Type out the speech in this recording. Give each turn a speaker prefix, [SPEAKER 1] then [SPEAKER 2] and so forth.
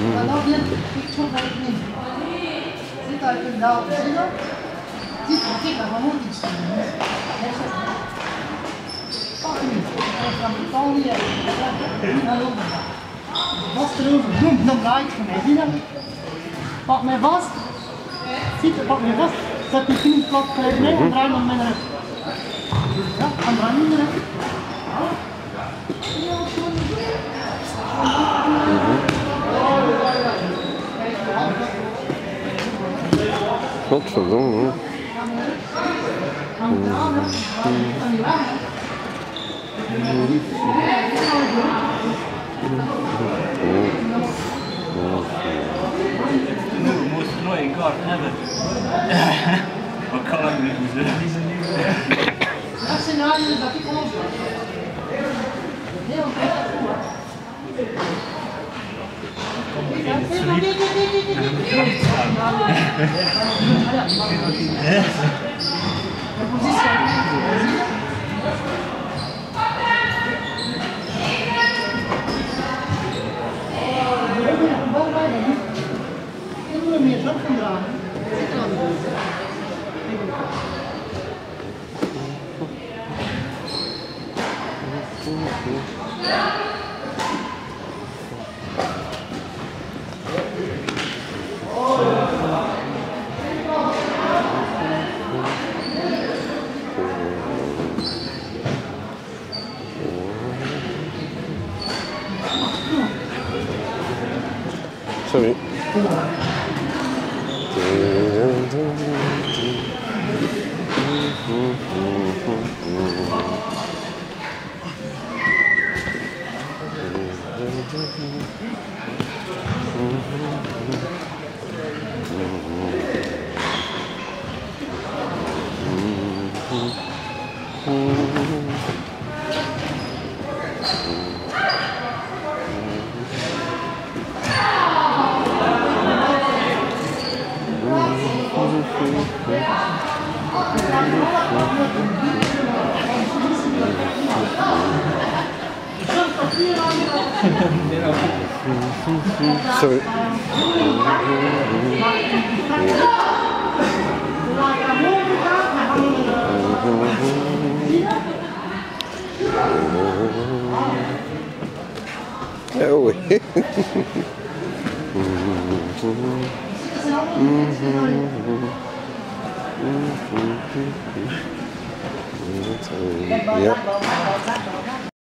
[SPEAKER 1] Dan ook net ik zo dat ik niet. Zit uit de dauw, zie je? Ziet er, kijk, maar moet iets doen. Pak niet. Ik ga het al niet hebben. Vast erover, boem, dan draait het mij. Zie je? Pak mij vast. Ziet je, pak mij vast. Zet die knie plat gelijk mee en draai dan mijn rug. Ja, dan draai je mijn rug.
[SPEAKER 2] Godverdomme.
[SPEAKER 3] Het mooiste toernooi in kaart hebben. Wat kan ik niet doen?
[SPEAKER 1] Dat zijn nou dat ik ons. Heel meer druk gaan dragen.
[SPEAKER 2] Sorry. Sorry. Oh. Yeah.